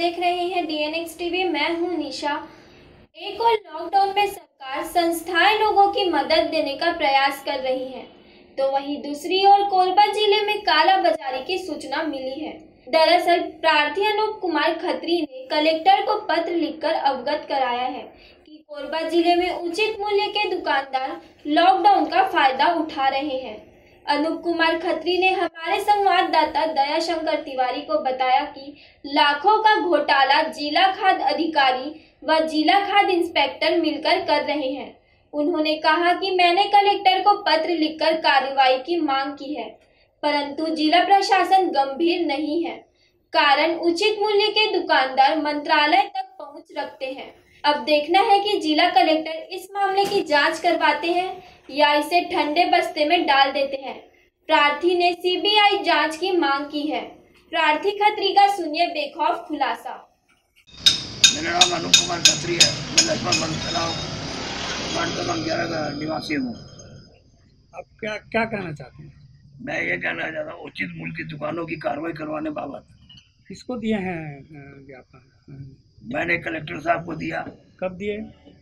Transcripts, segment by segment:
देख रहे हैं DNX टीवी। मैं हूं निशा। एक और लॉकडाउन में सरकार संस्थाएं लोगों की मदद देने का प्रयास कर रही हैं, तो वहीं दूसरी ओर कोरबा जिले में काला बाजारी की सूचना मिली है। दरअसल प्रार्थी अनूप कुमार खत्री ने कलेक्टर को पत्र लिखकर अवगत कराया है कि कोरबा जिले में उचित मूल्य के दुकानदार लॉकडाउन का फायदा उठा रहे हैं। अनूप कुमार खत्री ने हमारे संवाददाता दयाशंकर तिवारी को बताया कि लाखों का घोटाला जिला खाद्य अधिकारी व जिला खाद्य इंस्पेक्टर मिलकर कर रहे हैं। उन्होंने कहा कि मैंने कलेक्टर को पत्र लिखकर कार्रवाई की मांग की है, परंतु जिला प्रशासन गंभीर नहीं है। कारण उचित मूल्य के दुकानदार मंत्रालय तक पहुंच रखते हैं। अब देखना है कि जिला कलेक्टर इस मामले की जांच करवाते हैं या इसे ठंडे बस्ते में डाल देते हैं। प्रार्थी ने CBI जांच की मांग की है। प्रार्थी खत्री का सुनिए बेखौफ खुलासा। मेरा नाम अनूप कुमार खत्री है। मैं लक्ष्मण बंद तलाव वार्ड क्रमांक 11 का निवासी हूँ। आप क्या कहना चाहते हैं? मैं ये कहना चाहता हूँ उचित मूल्य की दुकानों की कार्रवाई करवाने बाबत। किसको दिए हैं ज्ञापन? मैंने कलेक्टर साहब को दिया। कब दिए?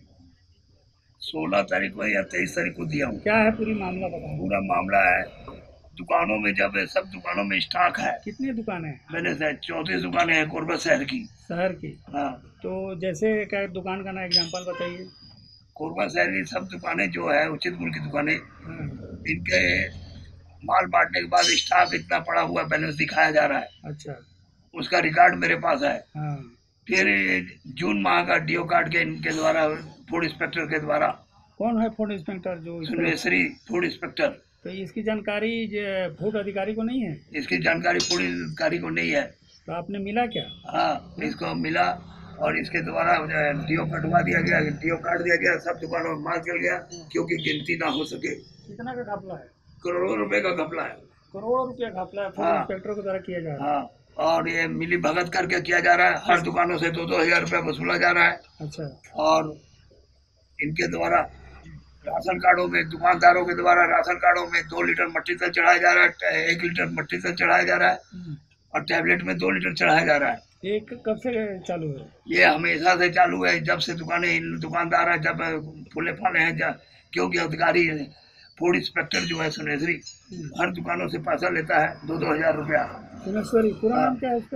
16 तारीख को या 23 तारीख को दिया हूँ। क्या है पूरी मामला बताएं। पूरा मामला है, दुकानों में जब सब दुकानों में स्टॉक है। कितनी दुकानें हैं? मैंने 34 दुकानें हैं कोरबा शहर की। हाँ। तो जैसे क्या दुकान का ना एग्जाम्पल बताइए। कोरबा शहर की सब दुकानें जो है उचित मूल्य की दुकानें, हाँ। इनके माल बांटने के बाद स्टॉक इतना पड़ा हुआ बैलेंस दिखाया जा रहा है। अच्छा। उसका रिकॉर्ड मेरे पास है। हाँ। फिर जून माह का DO कार्ड के इनके द्वारा फूड इंस्पेक्टर के द्वारा। कौन है फूड इंस्पेक्टर? जो सुनेश्वरी फूड इंस्पेक्टर। तो इसकी जानकारी फूड अधिकारी को नहीं है? इसकी जानकारी फूड अधिकारी को नहीं है। तो आपने मिला क्या? हाँ, इसको मिला और इसके द्वारा DO कटवा दिया गया, DO काट दिया गया। सब दुकानों में माल चल गया क्योंकि गिनती ना हो सके। कितना का घपला है? करोड़ों रुपए का घपला है। करोड़ों रुपया घपला फूड इंस्पेक्टर के द्वारा किया जा रहा है। हाँ, और ये मिली भगत करके किया जा रहा है। हर दुकानों से 2-2 हजार रुपया वसूला जा रहा है। अच्छा। और इनके द्वारा राशन कार्डों में, दुकानदारों के द्वारा राशन कार्डों में 2 लीटर मट्टी तेल चढ़ाया जा रहा है, 1 लीटर मट्टी तेल चढ़ाया जा रहा है और टैबलेट में 2 लीटर चढ़ाया जा रहा है। एक कब से चालू है? ये हमेशा से चालू है, जब से दुकानदार है, जब फूले फाले हैं। क्योंकि अधिकारी फूड इंस्पेक्टर जो है सुनेश्वरी, हर दुकानों से पैसा लेता है 2-2 हजार रुपया। सुनेश्वरी पूरा नाम क्या है उसका?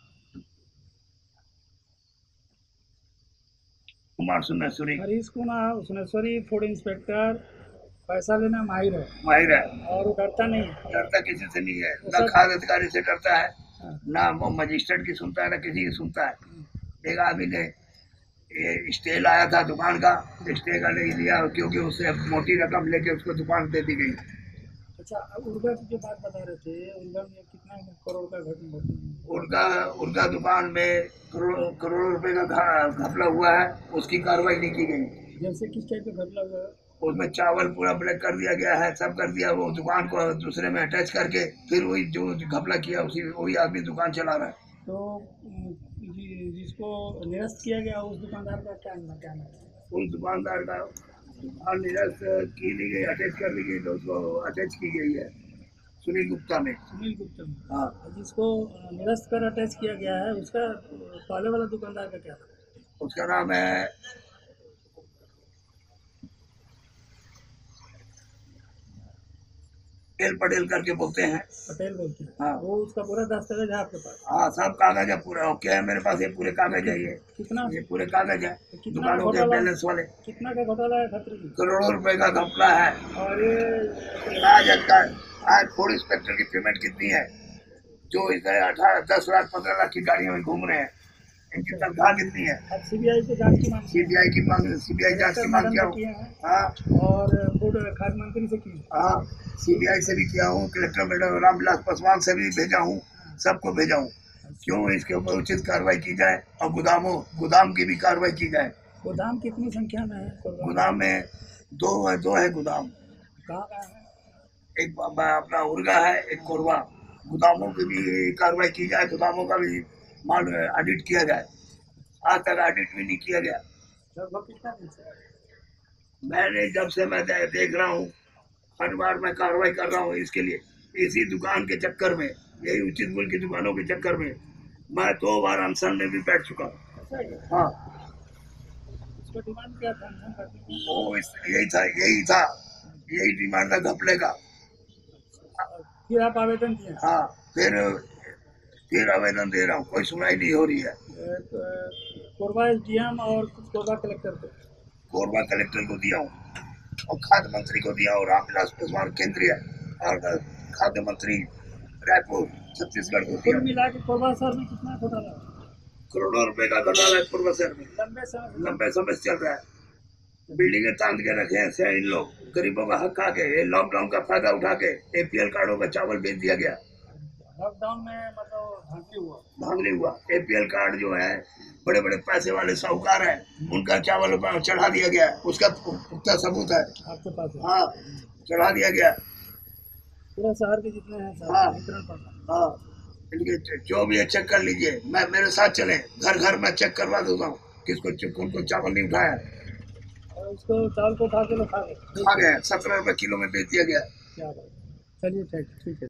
कुमार सुनेश्वरी। हरीश कुमार सुनेश्वरी फूड इंस्पेक्टर पैसा लेना माहिर है और वो डरता नहीं है। डरता किसी से नहीं है, ना खाद्य अधिकारी से डरता है, ना मजिस्ट्रेट की सुनता है, ना किसी की सुनता है। एक आदमी ने स्टे लाया था दुकान का, स्टे का नहीं लिया क्योंकि उससे मोटी रकम लेके उसको दुकान दे दी गई। अच्छा, उर्गा की जो बात बता रहे थे, उर्गा में कितना करोड़ का उर्गा दुकान में करोड़ों रुपए का घपला हुआ है, उसकी कार्रवाई नहीं की गई। जैसे किस टाइप का घपला हुआ है? उसमें चावल पूरा ब्लैक कर दिया गया है, सब कर दिया। वो दुकान को दूसरे में अटैच करके फिर वही जो घपला किया वही आदमी दुकान चला रहा है। तो जिसको निरस्त किया गया उस दुकानदार का क्या नाम है? उस दुकानदार का दुकान निरस्त की ली गई, अटैच कर ली गई, तो उसको अटैच की गई है सुनील गुप्ता में। हाँ। जिसको निरस्त कर अटैच किया गया है उसका पहले वाला दुकानदार का क्या है? उसका नाम है पटेल करके बोलते हैं। पटेल बोलते हैं। हाँ। वो उसका पूरा दस्तावेज है आपके पास? हाँ, सब कागज है पूरा। ओके है मेरे पास, ये पूरे कागज है। ये कितना? ये पूरे कागज है दुकानों के बैलेंस वाले। कितना का घोटाला है खत्री? करोड़ों रुपए का घपला है। और ये आज फूड इंस्पेक्टर की पेमेंट कितनी है? जो इधर 10 लाख 15 लाख की गाड़ियों में घूम रहे हैं, इनकी तनख्वाह कितनी है? CBI को जांच की मांग, CBI जांच की मांग किया हूँ। हाँ, और फूड खाद्य मंत्री से की। हाँ, CBI से भी किया हूँ, कलेक्टर मैडम रामविलास पासवान से भी भेजा हूँ, सबको भेजा हूँ। क्यों? इसके ऊपर उचित कार्रवाई की जाए और गोदाम की भी कार्रवाई की जाए। गोदाम कितनी संख्या में है? गोदाम में दो है गोदाम। कहाँ है? एक अपना उर्गा है, एक कोरबा। गोदामों की भी कार्रवाई की जाए, गोदामों का भी माल ऑडिट किया जाए। आज तक ऑडिट भी नहीं किया गया। मैंने जब से मैं देख रहा हूँ, हर बार मैं कार्रवाई कर रहा हूँ इसके लिए। इसी दुकान के चक्कर में, यही उचित मूल्य की दुकानों के चक्कर में मैं 2 बार अनशन में भी बैठ चुका हूँ। ऐसा है? हाँ, उसका डिमांड क्या था? अनशन करने का? वो यही डिमांड था घपले का। फिर आप आवेदन किए? हाँ, फिर आवेदन दे रहा हूँ, कोई सुनाई नहीं हो रही है। कोरबा एसडीएम और कोरबा कलेक्टर को? कोरबा कलेक्टर को दिया हूँ और खाद्य मंत्री को दिया हूँ, रामविलास पासवान केंद्रीय और खाद्य मंत्री रायपुर छत्तीसगढ़ को दिया। कुल मिला के कोरबा शहर में कितना घोटाला? करोड़ों रुपए का घोटाला है कोरबा शहर में, लंबे समय से चल रहा है। बिल्डिंगें तान के रखे हैं इन लोग, गरीबों का हक खा के। ये लॉकडाउन का फायदा उठा के एपीएल कार्डों का चावल बेच दिया गया। लॉकडाउन में मतलब धांधली हुआ। एपीएल कार्ड जो है बड़े बड़े पैसे वाले साहूकार हैं, उनका चावल चढ़ा दिया गया, उसका पुख्ता सबूत है आपके पास? हाँ, चढ़ा दिया गया पूरा शहर के जितने हैं। हाँ हाँ, इनके जो भी है चेक कर लीजिए। मैं मेरे साथ चले, घर घर में चेक करवा देता हूँ किसको चावल नहीं उठाया। और उसको चावल को उठा के लोग खा गए? 17 रुपए किलो में बेच दिया गया। क्या बात। चलिए ठीक है।